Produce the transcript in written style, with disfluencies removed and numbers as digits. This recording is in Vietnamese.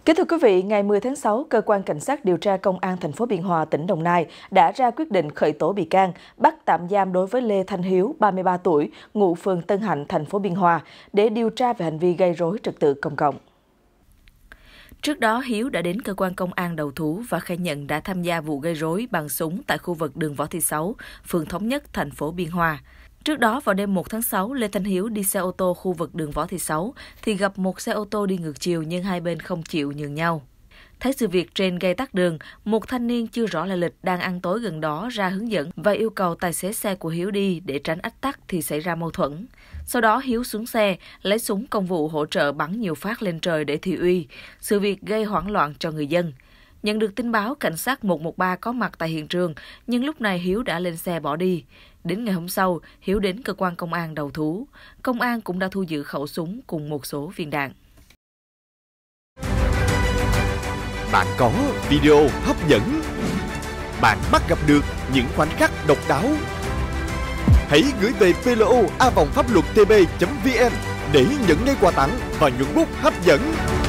Kính thưa quý vị, ngày 10 tháng 6, Cơ quan Cảnh sát điều tra Công an thành phố Biên Hòa, tỉnh Đồng Nai đã ra quyết định khởi tố bị can, bắt tạm giam đối với Lê Thanh Hiếu, 33 tuổi, ngụ phường Tân Hạnh, thành phố Biên Hòa, để điều tra về hành vi gây rối trật tự công cộng. Trước đó, Hiếu đã đến cơ quan công an đầu thú và khai nhận đã tham gia vụ gây rối bằng súng tại khu vực đường Võ Thị Sáu, phường Thống Nhất, thành phố Biên Hòa. Trước đó, vào đêm 1 tháng 6, Lê Thanh Hiếu đi xe ô tô khu vực đường Võ Thị Sáu thì gặp một xe ô tô đi ngược chiều nhưng hai bên không chịu nhường nhau. Thấy sự việc trên gây tắc đường, một thanh niên chưa rõ lai lịch đang ăn tối gần đó ra hướng dẫn và yêu cầu tài xế xe của Hiếu đi để tránh ách tắc thì xảy ra mâu thuẫn. Sau đó Hiếu xuống xe, lấy súng công vụ hỗ trợ bắn nhiều phát lên trời để thị uy. Sự việc gây hoảng loạn cho người dân. Nhận được tin báo, cảnh sát 113 có mặt tại hiện trường, nhưng lúc này Hiếu đã lên xe bỏ đi. Đến ngày hôm sau, Hiếu đến cơ quan công an đầu thú. Công an cũng đã thu giữ khẩu súng cùng một số viên đạn. Bạn có video hấp dẫn. Bạn bắt gặp được những khoảnh khắc độc đáo. Hãy gửi về plo@phapluottb.vn để nhận ngay quà tặng và nhuận bút hấp dẫn.